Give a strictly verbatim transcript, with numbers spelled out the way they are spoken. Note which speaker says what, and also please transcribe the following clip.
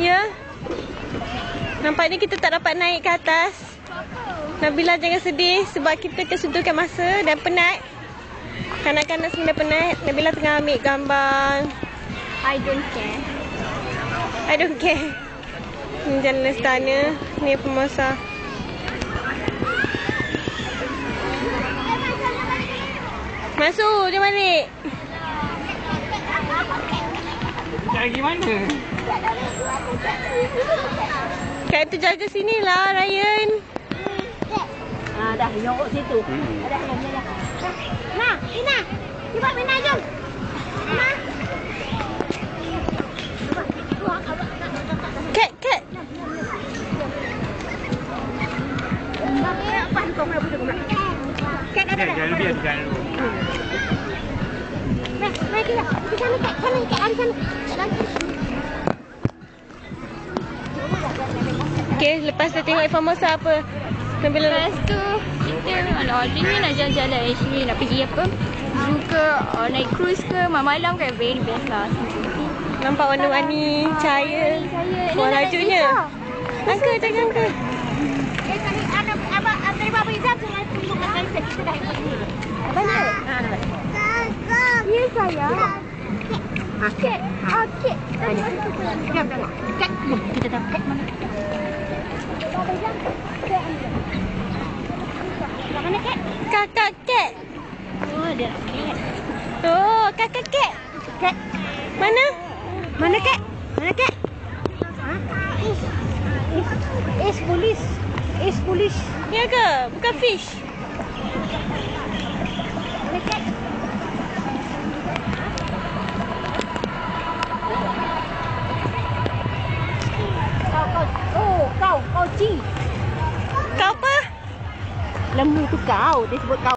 Speaker 1: Ya. Nampaknya kita tak dapat naik ke atas. Nabila jangan sedih sebab kita kesuntukan masa dan penat. Kanak-kanak semua dah penat. Nabila tengah ambil gambar.
Speaker 2: I don't care.
Speaker 1: I don't care. Ni jalan istana. Ni Formosa. Masuk, jom balik.
Speaker 3: Nak pergi mana?
Speaker 1: Kat tu jaga sini lah, Ryan.
Speaker 2: Ah, dah nyokok situ.
Speaker 3: Hmm.
Speaker 2: Dah, dah, dah. Nah, Ina. Cuba Ina jom. Ina.
Speaker 1: Kat, kat.
Speaker 2: Apa kau nak buat kau? Kat ada.
Speaker 3: Jangan biar jangan.
Speaker 2: Nah, mari kita. Di sana kat sana kat ada sana.
Speaker 1: Okay, lepas dah tengok Formosa apa? Nabila
Speaker 4: Lepas tu kita memang nak order ni nak jalan-jalan actually nak pergi apa zoo ke uh, naik cruise ke malam-malam kan very best lah.
Speaker 1: nampak warna-warni cahaya.
Speaker 4: Cahaya.
Speaker 1: Wah, lajunya. Angka, jangan angka.
Speaker 2: Eh, tadi ada apa dari Bapa Izam dengan tunggu dengan kita dah ikut ni. Mana? Ha, ada.
Speaker 4: Ya sayang.
Speaker 2: Okey. Okey. Jom tengok. Kat kita dah kat mana? Bapa Izam. Mana kat?
Speaker 1: Kakak cat.
Speaker 2: Oh, ada.
Speaker 1: Oh, kakak cat.
Speaker 2: Kat.
Speaker 1: Mana?
Speaker 2: Mana kat? Mana kat? Ha? Is. Is. Is polis. Is polis.
Speaker 1: Ya ke? Bukan fish.
Speaker 2: Mana kat? Kau kau. Oh, kau kau ci.
Speaker 1: Kau apa?
Speaker 2: Lembu tu kau. Dia sebut kau.